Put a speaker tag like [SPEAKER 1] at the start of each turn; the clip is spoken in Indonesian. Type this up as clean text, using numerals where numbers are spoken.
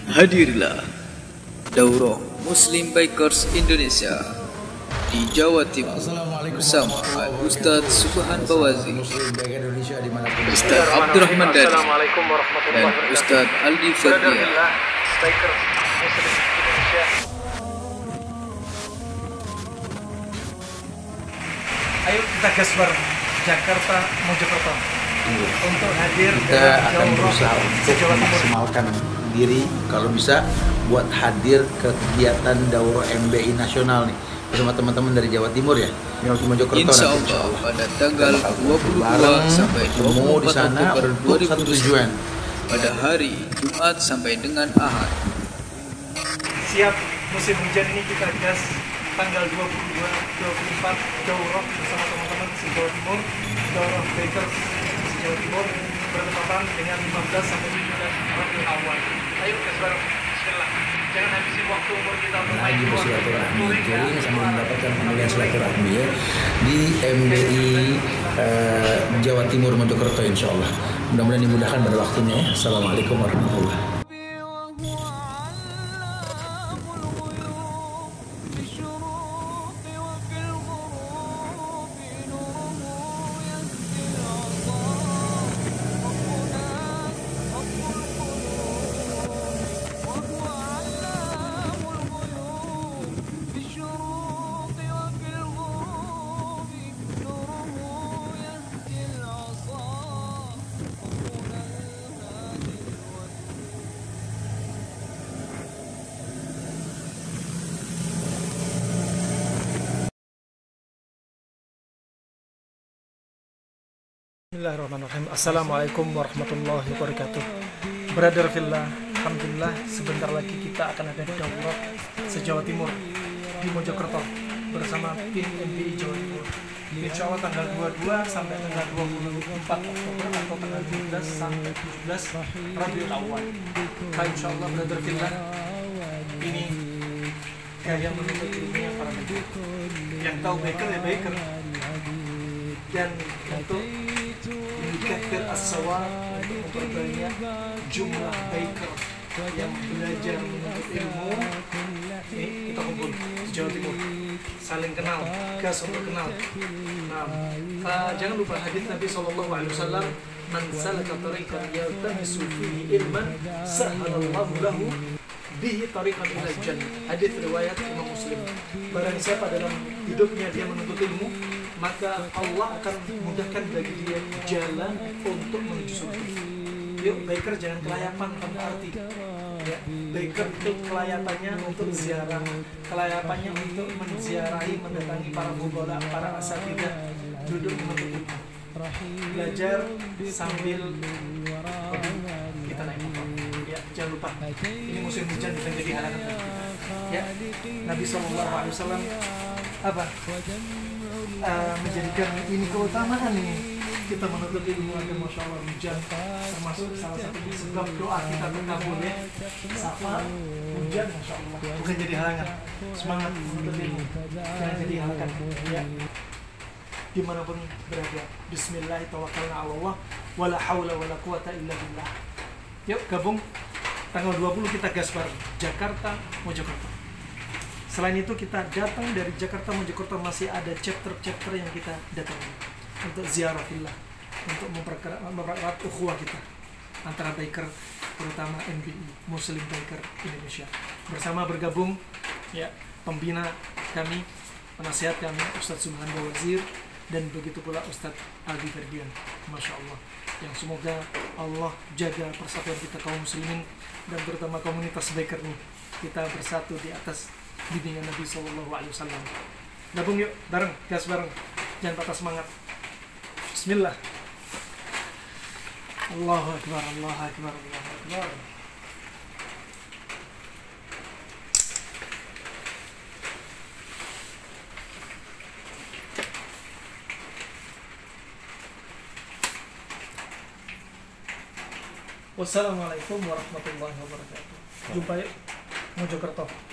[SPEAKER 1] Hadirlah Daurah Muslim Bikers Indonesia di Jawa Timur bersama Ustadz Subhan Bawazi, Ustadz Abdurrahman Dadi, dan Ustadz Aldi Ferdian.
[SPEAKER 2] Ayo kita gasbar Jakarta Mojokerto untuk hadir
[SPEAKER 3] kita akan berusaha untuk memaksimalkan diri kalau bisa buat hadir ke kegiatan Daurah MBI nasional nih bersama teman-teman dari Jawa Timur ya, yang di Mojokerto.
[SPEAKER 1] Insya Allah pada tanggal 22 sampai 24
[SPEAKER 3] di sana
[SPEAKER 1] Oktober 2021
[SPEAKER 3] tujuan
[SPEAKER 1] pada hari Jumat sampai dengan Ahad.
[SPEAKER 2] siap musim hujan ini kita gas tanggal 22-24 Daurah bersama teman-teman se Jawa Timur, Daurah Bikers se Jawa Timur bertepatan dengan 15 sampai 17 Rabiul Awal. Ayo gasbar, bismillah. Jangan habisin waktu umur kita untuk main di luar.
[SPEAKER 3] touring sambil mendapatkan pemilihan silaturahmi ya di MBI Jawa Timur Mojokerto, insya Allah. Mudah-mudahan dimudahkan pada waktunya ya. Assalamualaikum warahmatullahi wabarakatuh.
[SPEAKER 2] Bismillahirrahmanirrahim. Assalamualaikum warahmatullahi wabarakatuh. Brother Fillah, alhamdulillah sebentar lagi kita akan ada daurah se-Jawa Timur di Mojokerto bersama tim MBI Jawa Timur. Insya Allah tanggal 22 sampai tanggal 24 Oktober atau tanggal 12 sampai 17 Rabiul Awal. Nah, insya Allah Brother Fillah, ini gaya menuntut ilmunya para baker. Yang tahu baker ya baker. Dan untuk meningkatkan as-sawab, untuk memperbanyak jumlah baker yang belajar menuntut ilmu, ini kita kumpul di Jawa Timur, saling kenal, gas untuk kenal. Nah, jangan lupa hadits Nabi SAW, man salaka tariqan yaltamisu fihi ilman sahhalallahu lahu bihi tariqan ilal jannah. Hadits riwayat Imam Muslim. Barang siapa dalam hidupnya dia menuntut ilmu, maka Allah akan mudahkan bagi dia jalan untuk menuju surga. Yuk, biker jangan kelayapan tanpa arti. Ya, biker itu kelayapannya untuk ziarah, kelayapannya untuk menziarahi, mendatangi para fuqara, para asatidzah, duduk menuntut ilmu, belajar sambil kita naik motor. Ya, jangan lupa ini musim hujan bukan jadi halangan bagi kita. Ya, Nabi SAW apa? Menjadikan ini keutamaan nih kita menuntut ilmu agar masya Allah hujan termasuk salah satu sebab doa kita terkabul ya. Safar hujan masya Allah bukan jadi halangan, semangat menuntut ilmu jangan jadi halangan ya, dimanapun berada. Bismillah tawakkalna ala Allah wala haula wala quwata illa billah. Yuk gabung tanggal 20 kita gasbar Jakarta Mojokerto. Selain itu kita datang dari Jakarta Mojokerto masih ada chapter-chapter yang kita datangi untuk ziarah fillah, untuk mempererat ukhuwah kita antara biker, terutama MBI Muslim Biker Indonesia. Bersama bergabung ya pembina kami, penasihat kami Ustadz Subhan Bawazi dan begitu pula Ustadz Aldi Ferdian. Masya Allah, yang semoga Allah jaga persatuan kita kaum muslimin dan terutama komunitas biker nih, kita bersatu di atas bimbingan Nabi SAW. Gabung yuk, bareng, gas bareng, jangan patah semangat. Bismillah. Allahu Akbar, Allahu Akbar, Allahu Akbar. Wassalamualaikum warahmatullahi wabarakatuh. Jumpa yuk Mojokerto.